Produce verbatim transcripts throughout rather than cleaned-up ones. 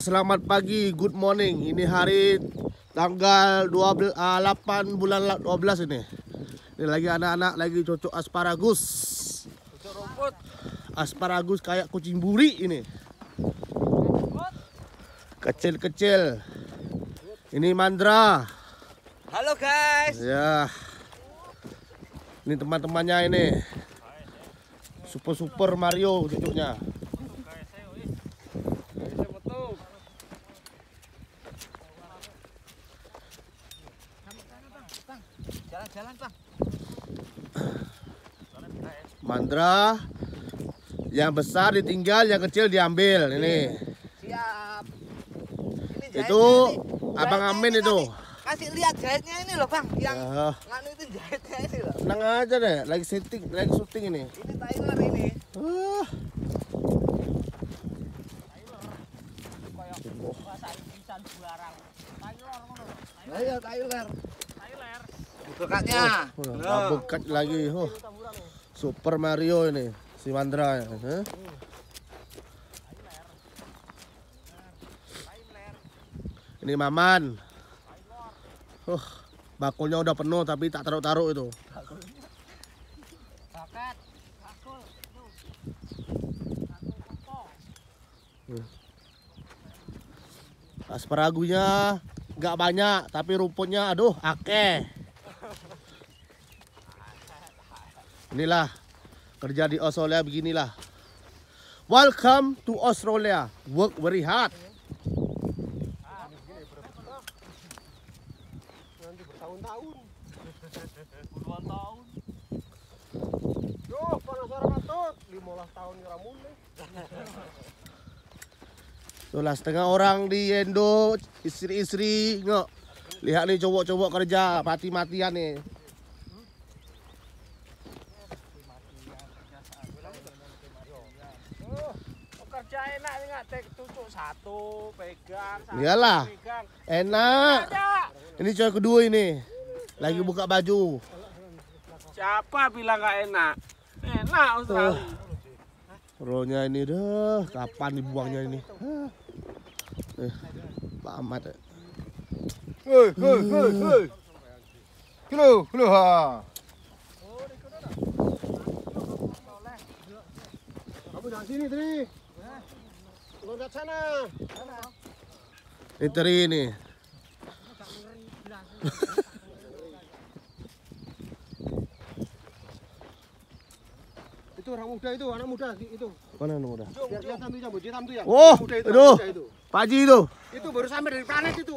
Selamat pagi, good morning. Ini hari tanggal dua belas, delapan bulan dua belas ini. Ini lagi anak-anak lagi cocok asparagus. Cocok rumput. Asparagus kayak kucing buri ini. Kecil-kecil. Ini Mandra. Halo guys. Ya. Ini teman-temannya ini. Super-super Mario cocoknya. Jalan-jalan Bang. Mandra. Yang besar ditinggal, yang kecil diambil. Ini. Siap. Ini Itu nih. Abang Jahitnya Amin ini itu. Kasih, kasih lihat jahitnya ini loh Bang. Yang Ya. nganu itu jahitnya ini loh. Tenang aja deh, lagi setting, lagi syuting ini. Ini Tyler ini. Ah. Ayo Tyler. Bekatnya. Oh, udah bekat lagi. Oh. Super Mario ini, si Mandra. Huh? Ini Maman. Oh, bakulnya udah penuh tapi tak taruh-taruh itu. Bakat. Bakul. Hmm. Asparagunya nggak banyak tapi rumputnya aduh akeh. Inilah kerja di Australia beginilah. Welcome to Australia. Work very hard. Nanti bertahun-tahun. Puluhan tahun. Yo, penasaran matut. lima belas tahun ya mulai. Itulah setengah orang di Indo, istri-istri nggak. Lihat nih cowok-cowok kerja mati-matian nih. Kerja enak nggak tek tutup satu pegang. Satu, Iyalah. pegang. Enak. Ada. Ini cowok kedua ini. Lagi buka baju. Siapa bilang nggak enak? Enak Australia. Rohnya ini dah, kapan dibuangnya ini? Hah. Eh, Pak Ahmad. eh. Hei, hei, hei, hei. Kilo, kilo ha. Kamu jangan sini, Tri. Loncat sana. Ini teri ini. Itu orang muda itu, anak muda itu. Mana anu udah? Biar kelihatan tuh jambut hitam tuh ya. Oh, Muda itu, aduh. muda itu. Pak Haji itu. Itu baru sampai dari planet itu.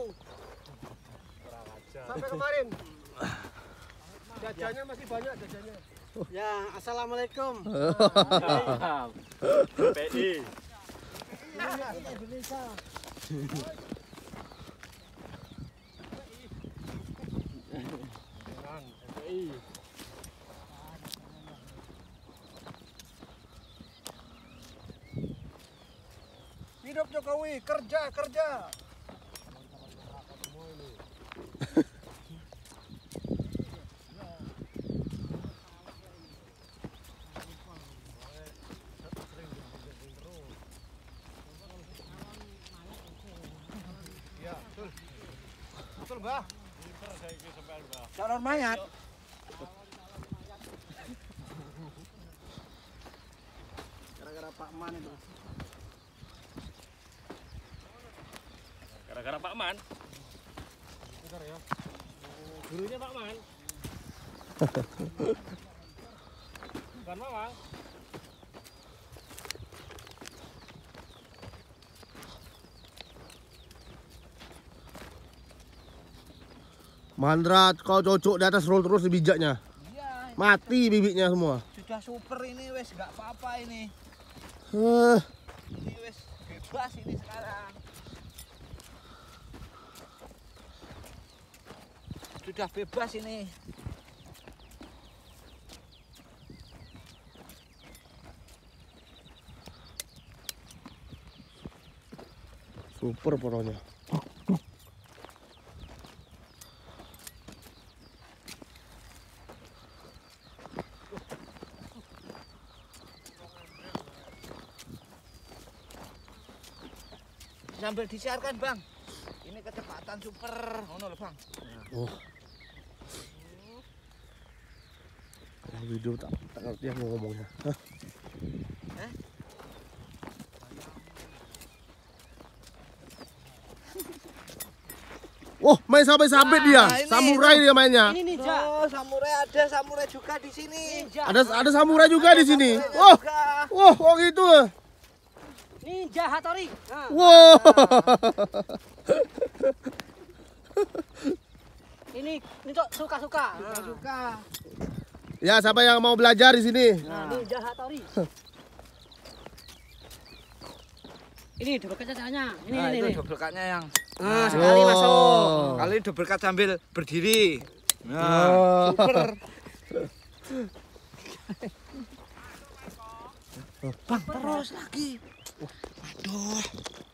Sampai kemarin. Jajannya masih banyak jajannya. Ya, assalamualaikum. P I. Indonesia. Hidup Jokowi, kerja, kerja. Iya, betul. Betul, Mbah. Calon mayat. Gara-gara Pak Man itu. Gara-gara Pak Man. Bentar ya. Gurunya Pak Man. Bukan Mamang. Mandra kau cocok di atas roll terus bijaknya. Iya. Mati bibitnya semua. Sudah super ini wes nggak apa-apa ini. Huh. Ini wes bebas ini sekarang. Sudah bebas ini. Super pokoknya. sambil disiarkan, Bang. Ini kecepatan super. Ngono lho, Bang. Oh. Kalau video tak tak ngerti yang mau ngomongnya. Hah? Eh? Oh, main sampai-sampai dia. Nah, ini. Samurai dia mainnya. Ini ninja. Oh, samurai ada, samurai juga di sini. Ninja. Ada ada samurai juga di sini. Samurainya Oh, juga. oh, oh gitu. Ninja Hattori. Nah. Wow. Ini ini tuh suka-suka. Suka. Ya, siapa yang mau belajar di sini? Nah, Ninja Hattori. Ini double kacanya. Ini Nah, ini itu ini. double cut-nya yang Nah, sekali Oh. masuk. kali double cut sambil berdiri. Nah, Oh. super. Bang, terus lagi. Aduh.